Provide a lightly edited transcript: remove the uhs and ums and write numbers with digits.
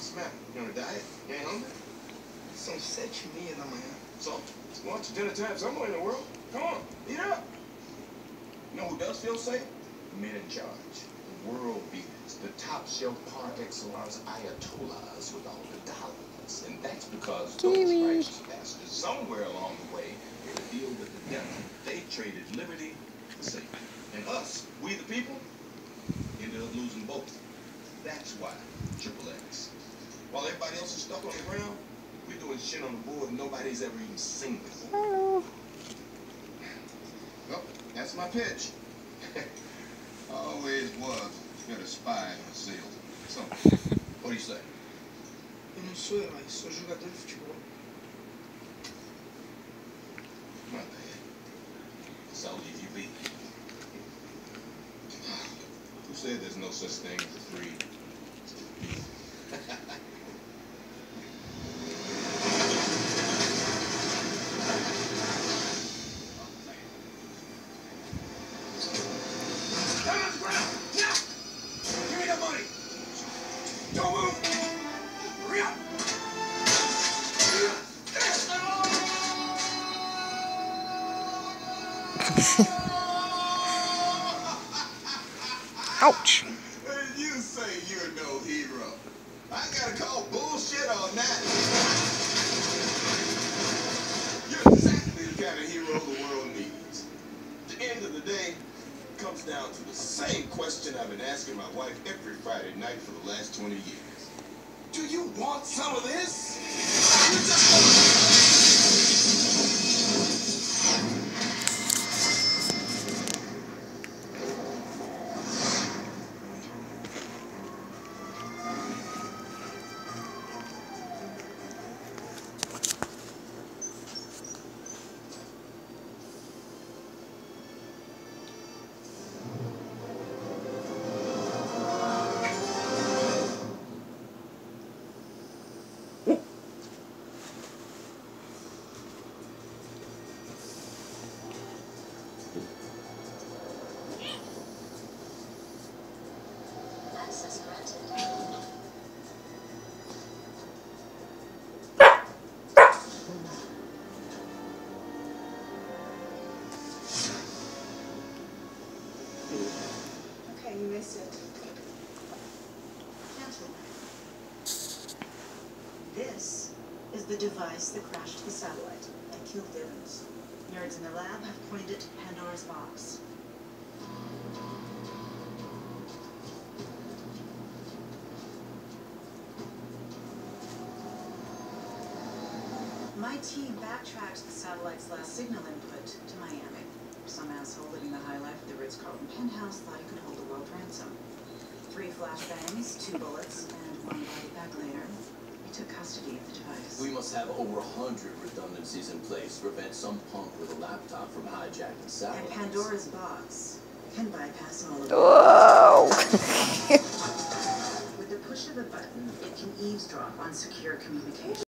What's the matter? You on a diet? You ain't hungry? São 7:30 da manhã. So, it's going to dinner time somewhere in the world. Come on, eat up. You know who does feel safe? The men in charge. The world beaters. The top shelf par excellence ayatollahs with all the dollars. And that's because those righteous bastards somewhere along the way made a deal with the devil. They traded liberty for safety. And us, we the people, ended up losing both. That's why Triple X. While everybody else is stuck on the ground, we're doing shit on the board nobody's ever even seen before. Hello. Well, that's my pitch. Always was. Got a spy in the SEAL. So, what do you say? Eu não sou herói, sou jogador de futebol. My bad. So leave you be. Who said there's no such thing as a free? Don't move! Hurry up! Ouch. You say you're no hero. I gotta call bullshit on that. You're exactly the kind of hero the world needs. At the end of the day, it comes down to the same question I've been asking my wife every Friday night for the last 20 years. Do you want some of this? You just Access granted. Okay, you missed it. Gentlemen, this is the device that crashed the satellite and killed Evans. Nerds in the lab have coined it Pandora's Box. My team backtracked the satellite's last signal input to Miami. Some asshole living the high life at the Ritz-Carlton penthouse thought he could hold the world ransom. 3 flashbangs, 2 bullets, and 1 body bag later, he took custody of the device. We must have over 100 redundancies in place to prevent some punk with a laptop from hijacking satellites. And Pandora's Box can bypass all of it. Whoa. With the push of a button, it can eavesdrop on secure communication.